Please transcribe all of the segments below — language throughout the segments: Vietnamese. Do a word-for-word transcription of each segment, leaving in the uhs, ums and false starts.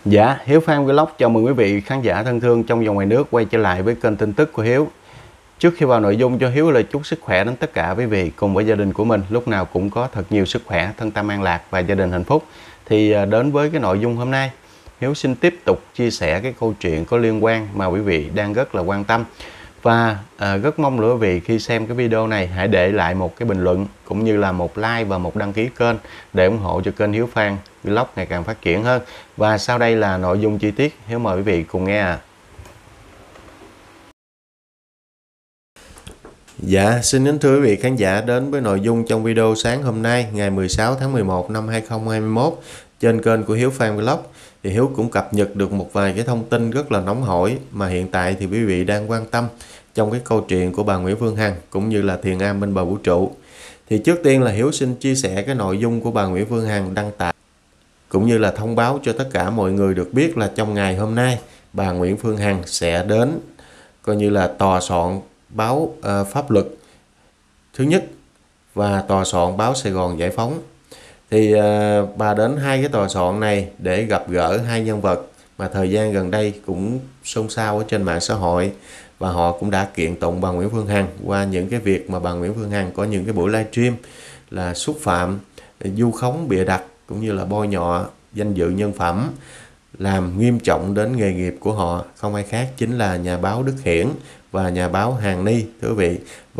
Dạ, Hiếu Phan Vlog chào mừng quý vị khán giả thân thương trong và ngoài nước quay trở lại với kênh tin tức của Hiếu. Trước khi vào nội dung, cho Hiếu lời chúc sức khỏe đến tất cả quý vị cùng với gia đình của mình lúc nào cũng có thật nhiều sức khỏe, thân tâm an lạc và gia đình hạnh phúc. Thì đến với cái nội dung hôm nay, Hiếu xin tiếp tục chia sẻ cái câu chuyện có liên quan mà quý vị đang rất là quan tâm. Và à, rất mong quý vị khi xem cái video này hãy để lại một cái bình luận cũng như là một like và một đăng ký kênh để ủng hộ cho kênh Hiếu Phan Vlog ngày càng phát triển hơn. Và sau đây là nội dung chi tiết, Hiếu mời quý vị cùng nghe à. Dạ, xin kính thưa quý vị khán giả đến với nội dung trong video sáng hôm nay ngày mười sáu tháng mười một năm hai nghìn không trăm hai mươi mốt trên kênh của Hiếu Phan Vlog. Thì Hiếu cũng cập nhật được một vài cái thông tin rất là nóng hổi mà hiện tại thì quý vị đang quan tâm trong cái câu chuyện của bà Nguyễn Phương Hằng cũng như là thiền am bên bờ vũ trụ. Thì trước tiên là Hiếu xin chia sẻ cái nội dung của bà Nguyễn Phương Hằng đăng tải cũng như là thông báo cho tất cả mọi người được biết là trong ngày hôm nay bà Nguyễn Phương Hằng sẽ đến coi như là tòa soạn báo uh, pháp luật thứ nhất và tòa soạn báo Sài Gòn Giải Phóng. Thì uh, bà đến hai cái tòa soạn này để gặp gỡ hai nhân vật mà thời gian gần đây cũng xôn xao ở trên mạng xã hội, và họ cũng đã kiện tụng bà Nguyễn Phương Hằng qua những cái việc mà bà Nguyễn Phương Hằng có những cái buổi livestream là xúc phạm, vu khống, bịa đặt cũng như là bôi nhọ danh dự nhân phẩm, làm nghiêm trọng đến nghề nghiệp của họ, không ai khác chính là nhà báo Đức Hiển và nhà báo Hàn Ni, thưa quý vị.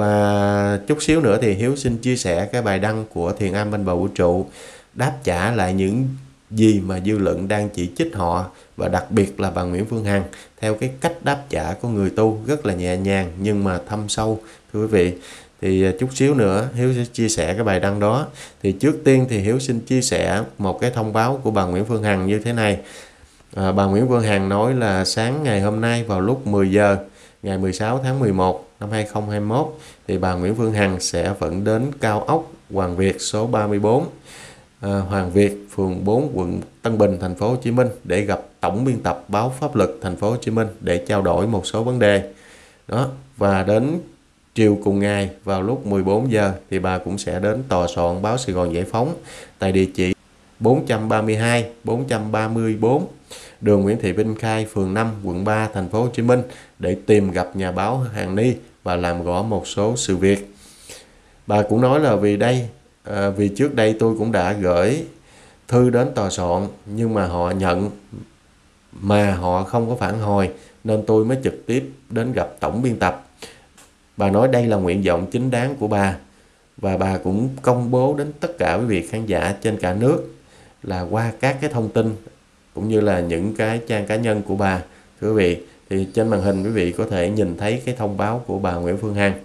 Và chút xíu nữa thì Hiếu xin chia sẻ cái bài đăng của thiền am bên bờ vũ trụ đáp trả lại những gì mà dư luận đang chỉ trích họ, và đặc biệt là bà Nguyễn Phương Hằng theo cái cách đáp trả của người tu rất là nhẹ nhàng nhưng mà thâm sâu, thưa quý vị. Thì chút xíu nữa Hiếu sẽ chia sẻ cái bài đăng đó. Thì trước tiên thì Hiếu xin chia sẻ một cái thông báo của bà Nguyễn Phương Hằng như thế này. À, bà Nguyễn Phương Hằng nói là sáng ngày hôm nay vào lúc mười giờ ngày mười sáu tháng mười một năm hai nghìn không trăm hai mươi mốt thì bà Nguyễn Phương Hằng sẽ vẫn đến cao ốc Hoàng Việt số ba mươi bốn, à, Hoàng Việt, phường bốn, quận Tân Bình, thành phố Hồ Chí Minh để gặp tổng biên tập báo Pháp Luật thành phố Hồ Chí Minh để trao đổi một số vấn đề. Đó, và đến chiều cùng ngày vào lúc mười bốn giờ thì bà cũng sẽ đến tòa soạn báo Sài Gòn Giải Phóng tại địa chỉ bốn trăm ba mươi hai, bốn trăm ba mươi bốn, đường Nguyễn Thị Minh Khai, phường năm, quận ba, thành phố Hồ Chí Minh để tìm gặp nhà báo Hàn Ni và làm rõ một số sự việc. Bà cũng nói là vì đây, à, vì trước đây tôi cũng đã gửi thư đến tòa soạn nhưng mà họ nhận mà họ không có phản hồi nên tôi mới trực tiếp đến gặp tổng biên tập. Bà nói đây là nguyện vọng chính đáng của bà, và bà cũng công bố đến tất cả quý vị khán giả trên cả nước là qua các cái thông tin cũng như là những cái trang cá nhân của bà, thưa quý vị. Thì trên màn hình quý vị có thể nhìn thấy cái thông báo của bà Nguyễn Phương Hằng.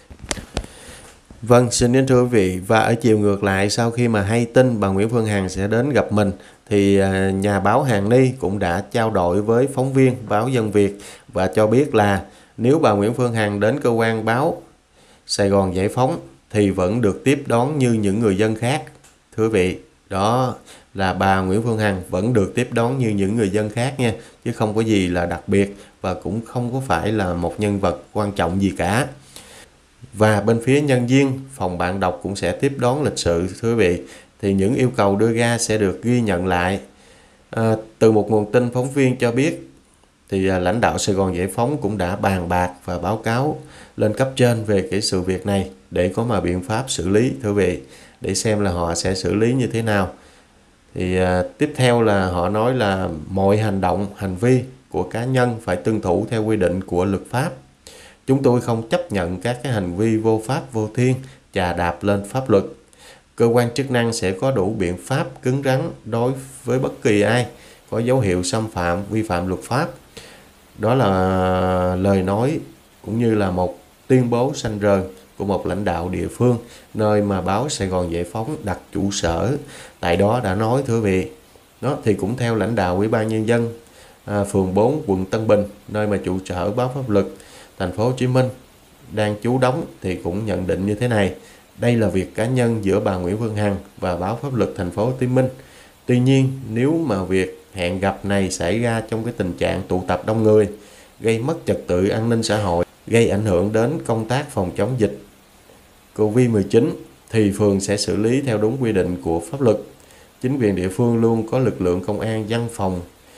Vâng, xin đến thưa quý vị. Và ở chiều ngược lại, sau khi mà hay tin bà Nguyễn Phương Hằng sẽ đến gặp mình thì nhà báo Hàn Ni cũng đã trao đổi với phóng viên báo Dân Việt và cho biết là nếu bà Nguyễn Phương Hằng đến cơ quan báo Sài Gòn Giải Phóng thì vẫn được tiếp đón như những người dân khác, thưa quý vị. Đó là bà Nguyễn Phương Hằng vẫn được tiếp đón như những người dân khác nha, chứ không có gì là đặc biệt và cũng không có phải là một nhân vật quan trọng gì cả. Và bên phía nhân viên phòng bạn đọc cũng sẽ tiếp đón lịch sự, thưa quý vị. Thì những yêu cầu đưa ra sẽ được ghi nhận lại. À, từ một nguồn tin phóng viên cho biết thì à, lãnh đạo Sài Gòn Giải Phóng cũng đã bàn bạc và báo cáo lên cấp trên về cái sự việc này để có mà biện pháp xử lý, thưa quý vị, để xem là họ sẽ xử lý như thế nào. Thì à, tiếp theo là họ nói là mọi hành động, hành vi của cá nhân phải tuân thủ theo quy định của luật pháp. Chúng tôi không chấp nhận các cái hành vi vô pháp vô thiên, chà đạp lên pháp luật. Cơ quan chức năng sẽ có đủ biện pháp cứng rắn đối với bất kỳ ai có dấu hiệu xâm phạm, vi phạm luật pháp. Đó là lời nói cũng như là một tuyên bố xanh rờn của một lãnh đạo địa phương nơi mà báo Sài Gòn Giải Phóng đặt trụ sở tại đó đã nói, thưa quý vị. Đó thì cũng theo lãnh đạo Ủy ban Nhân dân à, phường bốn, quận Tân Bình, nơi mà trụ sở báo Pháp Luật thành phố Hồ Chí Minh đang trú đóng, thì cũng nhận định như thế này. Đây là việc cá nhân giữa bà Nguyễn Phương Hằng và báo Pháp Luật thành phố Hồ Chí Minh. Tuy nhiên, nếu mà việc hẹn gặp này xảy ra trong cái tình trạng tụ tập đông người, gây mất trật tự an ninh xã hội, gây ảnh hưởng đến công tác phòng chống dịch Covid mười chín thì phường sẽ xử lý theo đúng quy định của pháp luật. Chính quyền địa phương luôn có lực lượng công an, văn phòng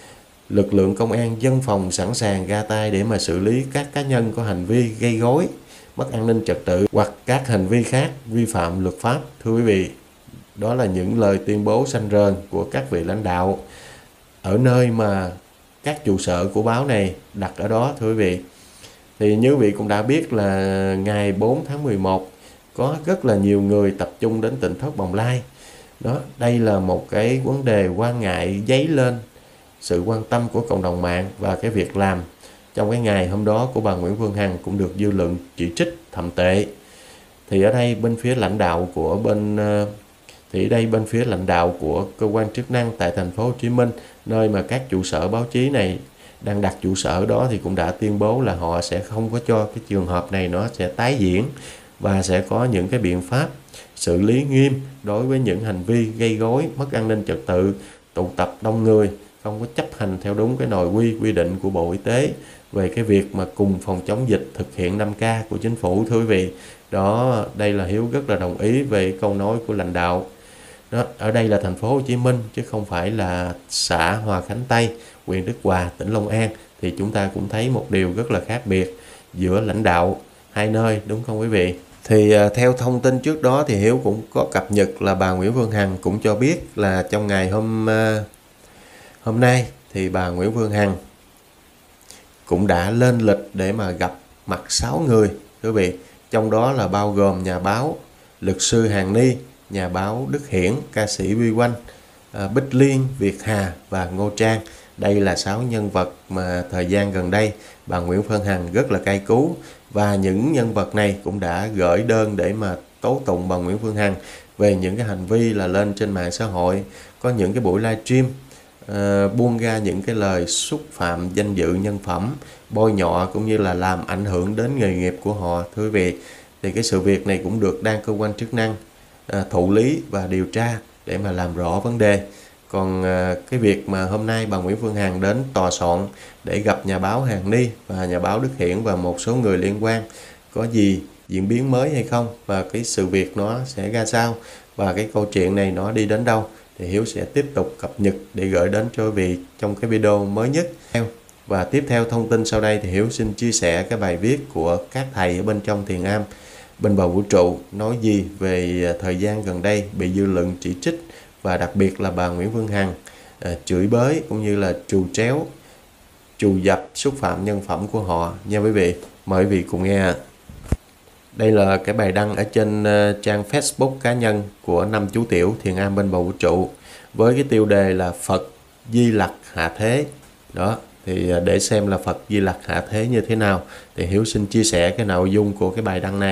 Lực lượng công an dân phòng sẵn sàng ra tay để mà xử lý các cá nhân có hành vi gây rối, mất an ninh trật tự hoặc các hành vi khác vi phạm luật pháp. Thưa quý vị, đó là những lời tuyên bố xanh rờn của các vị lãnh đạo ở nơi mà các trụ sở của báo này đặt ở đó. Thưa quý vị, thì như quý vị cũng đã biết là ngày bốn tháng mười một có rất là nhiều người tập trung đến tỉnh thất Bồng Lai. Đó, đây là một cái vấn đề quan ngại dấy lên sự quan tâm của cộng đồng mạng, và cái việc làm trong cái ngày hôm đó của bà Nguyễn Phương Hằng cũng được dư luận chỉ trích thậm tệ. Thì ở đây bên phía lãnh đạo của bên thì ở đây bên phía lãnh đạo của cơ quan chức năng tại thành phố Hồ Chí Minh, nơi mà các trụ sở báo chí này đang đặt trụ sở đó, thì cũng đã tuyên bố là họ sẽ không có cho cái trường hợp này nó sẽ tái diễn, và sẽ có những cái biện pháp xử lý nghiêm đối với những hành vi gây rối, mất an ninh trật tự, tụ tập đông người, không có chấp hành theo đúng cái nội quy quy định của Bộ Y tế về cái việc mà cùng phòng chống dịch, thực hiện năm K của chính phủ. Thưa quý vị, đó, đây là Hiếu rất là đồng ý về câu nói của lãnh đạo. Đó, ở đây là thành phố Hồ Chí Minh chứ không phải là xã Hòa Khánh Tây, huyện Đức Hòa, tỉnh Long An. Thì chúng ta cũng thấy một điều rất là khác biệt giữa lãnh đạo hai nơi, đúng không quý vị? Thì uh, theo thông tin trước đó thì Hiếu cũng có cập nhật là bà Nguyễn Phương Hằng cũng cho biết là trong ngày hôm uh, hôm nay thì bà Nguyễn Phương Hằng cũng đã lên lịch để mà gặp mặt sáu người, quý vị. Trong đó là bao gồm nhà báo luật sư Hàn Ni, nhà báo Đức Hiển, ca sĩ Vi Oanh, uh, Bích Liên, Việt Hà và Ngô Trang. Đây là sáu nhân vật mà thời gian gần đây bà Nguyễn Phương Hằng rất là cay cú, và những nhân vật này cũng đã gửi đơn để mà tố tụng bà Nguyễn Phương Hằng về những cái hành vi là lên trên mạng xã hội, có những cái buổi livestream uh, buông ra những cái lời xúc phạm danh dự nhân phẩm, bôi nhọ cũng như là làm ảnh hưởng đến nghề nghiệp của họ. Thưa quý vị, thì cái sự việc này cũng được đang cơ quan chức năng uh, thụ lý và điều tra để mà làm rõ vấn đề. Còn cái việc mà hôm nay bà Nguyễn Phương Hằng đến tòa soạn để gặp nhà báo Hàn Ni và nhà báo Đức Hiển và một số người liên quan có gì diễn biến mới hay không, và cái sự việc nó sẽ ra sao, và cái câu chuyện này nó đi đến đâu, thì Hiếu sẽ tiếp tục cập nhật để gửi đến cho quý vị trong cái video mới nhất. Và tiếp theo thông tin sau đây thì Hiếu xin chia sẻ cái bài viết của các thầy ở bên trong thiền am bên bầu vũ trụ nói gì về thời gian gần đây bị dư luận chỉ trích, và đặc biệt là bà Nguyễn Phương Hằng à, chửi bới cũng như là trù tréo, trù dập, xúc phạm nhân phẩm của họ nha quý vị. Mời quý vị cùng nghe. Đây là cái bài đăng ở trên uh, trang Facebook cá nhân của năm chú tiểu thiền am bên bầu vũ trụ với cái tiêu đề là Phật Di Lặc hạ thế. Đó, thì uh, để xem là Phật Di Lặc hạ thế như thế nào thì Hiếu xin chia sẻ cái nội dung của cái bài đăng này.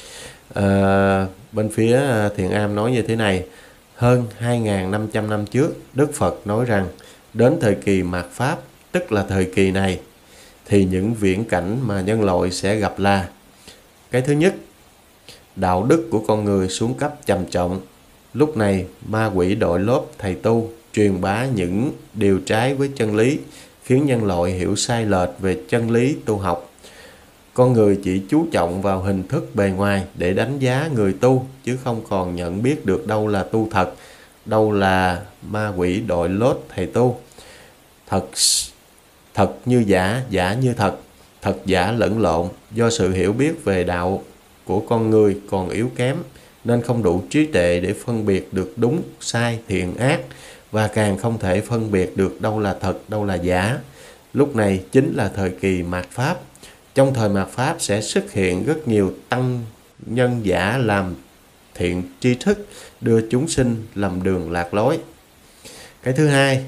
Uh, bên phía uh, thiền am nói như thế này: hơn hai nghìn năm trăm năm trước, Đức Phật nói rằng đến thời kỳ mạt Pháp, tức là thời kỳ này, thì những viễn cảnh mà nhân loại sẽ gặp là: cái thứ nhất, đạo đức của con người xuống cấp trầm trọng. Lúc này, ma quỷ đội lốt thầy tu truyền bá những điều trái với chân lý, khiến nhân loại hiểu sai lệch về chân lý tu học. Con người chỉ chú trọng vào hình thức bề ngoài để đánh giá người tu, chứ không còn nhận biết được đâu là tu thật, đâu là ma quỷ đội lốt thầy tu. Thật thật như giả, giả như thật, thật giả lẫn lộn. Do sự hiểu biết về đạo của con người còn yếu kém, nên không đủ trí tuệ để phân biệt được đúng, sai, thiện, ác, và càng không thể phân biệt được đâu là thật, đâu là giả. Lúc này chính là thời kỳ mạt Pháp. Trong thời mạt Pháp sẽ xuất hiện rất nhiều tăng nhân giả làm thiện tri thức, đưa chúng sinh lầm đường lạc lối. Cái thứ hai,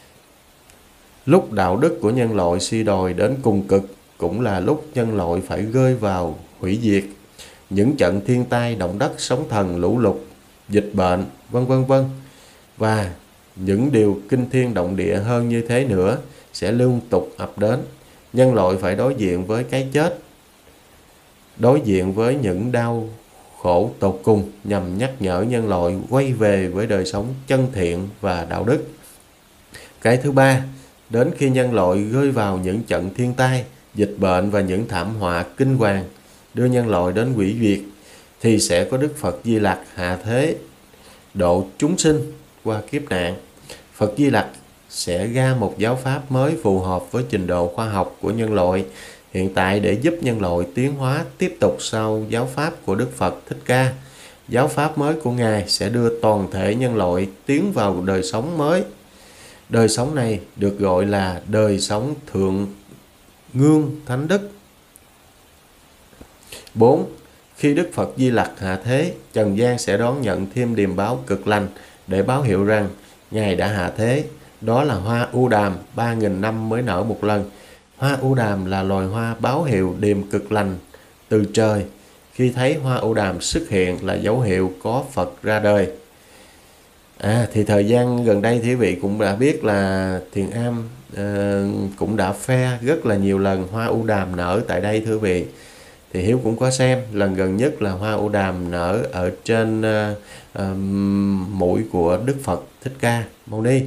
lúc đạo đức của nhân loại suy đồi đến cùng cực, cũng là lúc nhân loại phải rơi vào hủy diệt. Những trận thiên tai, động đất, sóng thần, lũ lụt, dịch bệnh, vân vân vân, và những điều kinh thiên động địa hơn như thế nữa sẽ liên tục ập đến. Nhân loại phải đối diện với cái chết, đối diện với những đau khổ tột cùng, nhằm nhắc nhở nhân loại quay về với đời sống chân thiện và đạo đức. Cái thứ ba, đến khi nhân loại rơi vào những trận thiên tai, dịch bệnh và những thảm họa kinh hoàng đưa nhân loại đến hủy diệt, thì sẽ có Đức Phật Di Lặc hạ thế độ chúng sinh qua kiếp nạn. Phật Di Lặc sẽ ra một giáo pháp mới phù hợp với trình độ khoa học của nhân loại hiện tại để giúp nhân loại tiến hóa tiếp tục sau giáo pháp của Đức Phật Thích Ca. Giáo pháp mới của Ngài sẽ đưa toàn thể nhân loại tiến vào đời sống mới. Đời sống này được gọi là đời sống thượng ngương thánh đức. bốn. Khi Đức Phật Di Lặc hạ thế, trần gian sẽ đón nhận thêm điềm báo cực lành để báo hiệu rằng Ngài đã hạ thế. Đó là hoa ưu đàm, ba nghìn năm mới nở một lần. Hoa ưu đàm là loài hoa báo hiệu điềm cực lành từ trời. Khi thấy hoa ưu đàm xuất hiện là dấu hiệu có Phật ra đời. À, thì thời gian gần đây thì quý vị cũng đã biết là Thiện Am uh, cũng đã khoe rất là nhiều lần hoa ưu đàm nở tại đây thưa quý vị. Thì Hiếu cũng có xem, lần gần nhất là hoa ưu đàm nở ở trên uh, uh, mũi của Đức Phật Thích Ca Mâu Ni.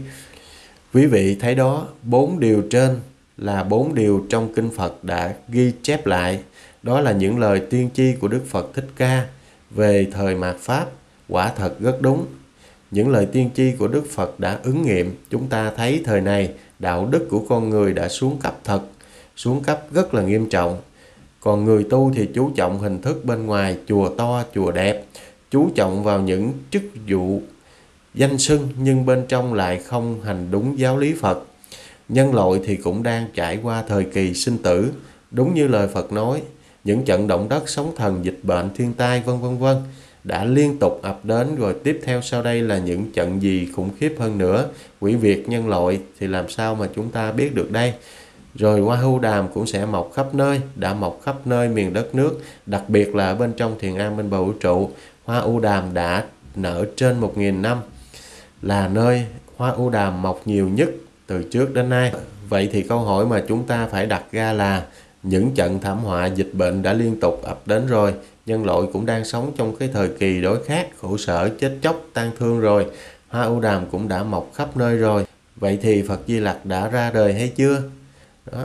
Quý vị thấy đó, bốn điều trên là bốn điều trong kinh Phật đã ghi chép lại. Đó là những lời tiên tri của Đức Phật Thích Ca về thời mạt Pháp, quả thật rất đúng. Những lời tiên tri của Đức Phật đã ứng nghiệm. Chúng ta thấy thời này đạo đức của con người đã xuống cấp thật, xuống cấp rất là nghiêm trọng. Còn người tu thì chú trọng hình thức bên ngoài, chùa to, chùa đẹp, chú trọng vào những chức vụ danh xưng, nhưng bên trong lại không hành đúng giáo lý Phật. Nhân loại thì cũng đang trải qua thời kỳ sinh tử, đúng như lời Phật nói, những trận động đất, sóng thần, dịch bệnh, thiên tai vân vân vân đã liên tục ập đến, rồi tiếp theo sau đây là những trận gì khủng khiếp hơn nữa, hủy diệt nhân loại thì làm sao mà chúng ta biết được đây. Rồi hoa ưu đàm cũng sẽ mọc khắp nơi, đã mọc khắp nơi miền đất nước, đặc biệt là ở bên trong Thiền Am bên bầu vũ trụ. Hoa ưu đàm đã nở trên một nghìn năm, là nơi hoa ưu đàm mọc nhiều nhất từ trước đến nay. Vậy thì câu hỏi mà chúng ta phải đặt ra là những trận thảm họa dịch bệnh đã liên tục ập đến rồi, nhân loại cũng đang sống trong cái thời kỳ đói khát, khổ sở, chết chóc, tang thương rồi, hoa ưu đàm cũng đã mọc khắp nơi rồi. Vậy thì Phật Di Lặc đã ra đời hay chưa? Đó.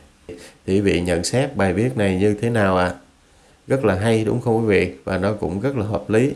Thì quý vị nhận xét bài viết này như thế nào ạ? À? Rất là hay đúng không quý vị? Và nó cũng rất là hợp lý.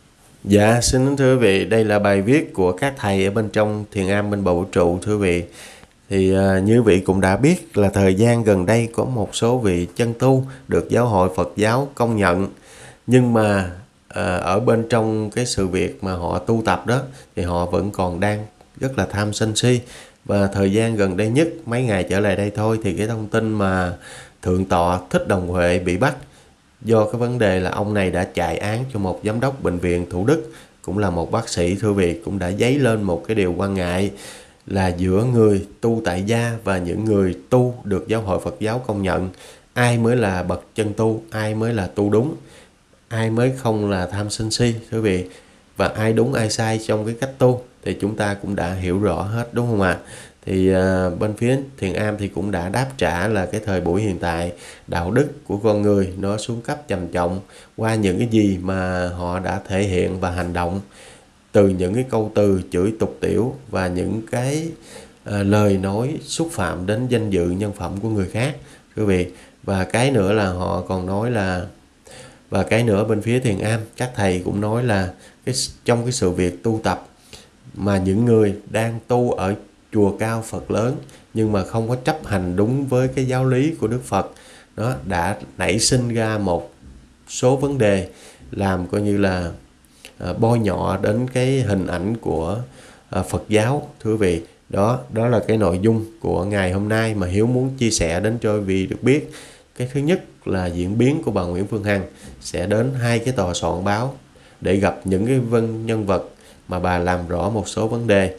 Dạ, xin thưa quý vị, đây là bài viết của các thầy ở bên trong Thiền Am bên bầu vũ trụ thưa quý vị. Thì uh, như quý vị cũng đã biết là thời gian gần đây có một số vị chân tu được Giáo hội Phật giáo công nhận. Nhưng mà uh, ở bên trong cái sự việc mà họ tu tập đó thì họ vẫn còn đang rất là tham sân si. Và thời gian gần đây nhất, mấy ngày trở lại đây thôi, thì cái thông tin mà Thượng tọa Thích Đồng Huệ bị bắt do cái vấn đề là ông này đã chạy án cho một giám đốc bệnh viện Thủ Đức, cũng là một bác sĩ thưa vị, cũng đã dấy lên một cái điều quan ngại là giữa người tu tại gia và những người tu được Giáo hội Phật giáo công nhận, ai mới là bậc chân tu, ai mới là tu đúng, ai mới không là tham sân si thưa vị, và ai đúng ai sai trong cái cách tu thì chúng ta cũng đã hiểu rõ hết đúng không ạ? À? Thì uh, bên phía Thiền Am thì cũng đã đáp trả là cái thời buổi hiện tại đạo đức của con người nó xuống cấp trầm trọng qua những cái gì mà họ đã thể hiện và hành động, từ những cái câu từ chửi tục tiểu và những cái uh, lời nói xúc phạm đến danh dự nhân phẩm của người khác quý vị. Và cái nữa là họ còn nói là và cái nữa bên phía Thiền Am các thầy cũng nói là cái trong cái sự việc tu tập mà những người đang tu ở chùa cao Phật lớn nhưng mà không có chấp hành đúng với cái giáo lý của Đức Phật, nó đã nảy sinh ra một số vấn đề làm coi như là uh, bôi nhọ đến cái hình ảnh của uh, Phật giáo thưa quý vị. Đó, đó là cái nội dung của ngày hôm nay mà Hiếu muốn chia sẻ đến cho quý vị được biết. Cái thứ nhất là diễn biến của bà Nguyễn Phương Hằng sẽ đến hai cái tòa soạn báo để gặp những cái vân nhân vật mà bà làm rõ một số vấn đề.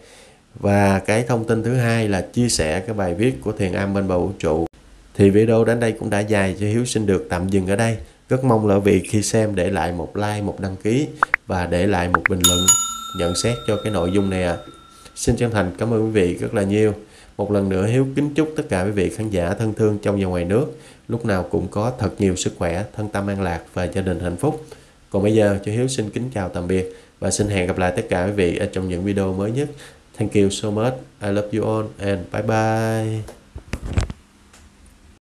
Và cái thông tin thứ hai là chia sẻ cái bài viết của Thiền Am bên bầu vũ trụ. Thì video đến đây cũng đã dài, cho Hiếu xin được tạm dừng ở đây. Rất mong là quý vị khi xem để lại một like, một đăng ký và để lại một bình luận nhận xét cho cái nội dung này ạ. À. Xin chân thành cảm ơn quý vị rất là nhiều. Một lần nữa Hiếu kính chúc tất cả quý vị khán giả thân thương trong và ngoài nước lúc nào cũng có thật nhiều sức khỏe, thân tâm an lạc và gia đình hạnh phúc. Còn bây giờ cho Hiếu xin kính chào tạm biệt và xin hẹn gặp lại tất cả quý vị ở trong những video mới nhất. Thank you so much. I love you all and bye bye.